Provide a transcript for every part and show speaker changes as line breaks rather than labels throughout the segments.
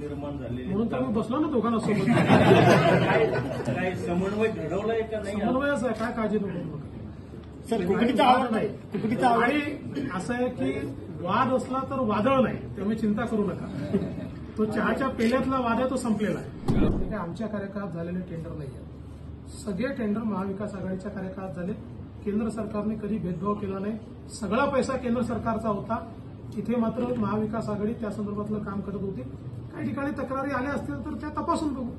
निर्माण झालेले
म्हणून तर आम्ही बसलो ना दोघांना सोबत.
काय समन्वय घडवलाय का नाही?
समन्वयच आहे, काय काळजी नको.
सर कुकडीचा आवाज नाही, कुकडीचा आवाज.
आणि असं आहे की वाद असला तर वादळ नाही, त्यामुळे चिंता करू नका. तो चहाच्या पेल्यातला वाद आहे, तो संपलेला आहे. ते काय आमच्या कार्यकाळात झालेले टेंडर नाही आहे. सगळे टेंडर महाविकास आघाडीच्या कार्यकाळात झाले. केंद्र सरकारने कधी भेदभाव केला नाही. सगळा पैसा केंद्र सरकारचा होता. इथे मात्र महाविकास आघाडी त्या संदर्भातलं काम करत होती. काही ठिकाणी तक्रारी आल्या असतील तर त्या तपासून बघू.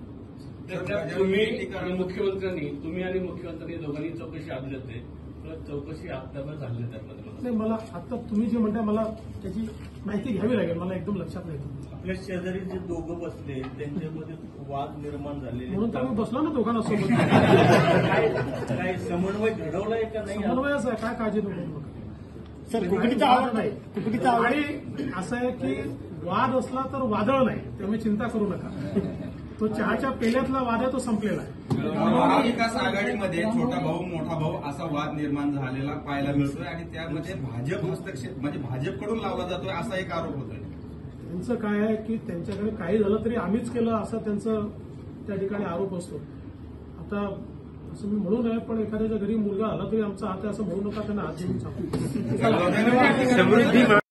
तुम्ही आणि मुख्यमंत्र्यांनी दोघांनी चौकशी आली होते, चौकशी आपल्यावर झाली त्याबद्दल
नाही. मला आता तुम्ही जे म्हणताय मला त्याची माहिती घ्यावी लागेल, मला एकदम लक्षात नाही.
आपल्या शेजारी जे दोघं बसले त्यांच्यामध्ये वाद निर्माण झालेले
म्हणून तर आम्ही बसलो ना दोघांना सोबत.
काय समन्वय घडवलाय का नाही?
समन्वयच आहे, काय काळजी नको.
सर कुकडीचा आवाज नाही, कुकडीचा आवाज.
आणि असं आहे की वाद असला तर वादळ नाही, त्यामुळे चिंता करू नका. तो चहाच्या पेल्यातला वाद आहे, तो संपलेला आहे.
महाविकास आघाडीमध्ये छोटा भाऊ मोठा भाऊ असा वाद निर्माण झालेला पाहायला मिळतोय आणि त्यामध्ये भाजप हस्तक्षेप म्हणजे भाजपकडून लावला जातोय असा एक आरोप होतोय.
त्यांचं काय आहे की त्यांच्याकडे काही झालं तरी आम्हीच केलं असं त्यांचं त्या ठिकाणी आरोप असतो. आता असं मी म्हणू नये, पण एखाद्याच्या घरी मुलगा आला तरी आमचा हात आहे असं म्हणू नका, त्यांना हात देऊन सांगतो.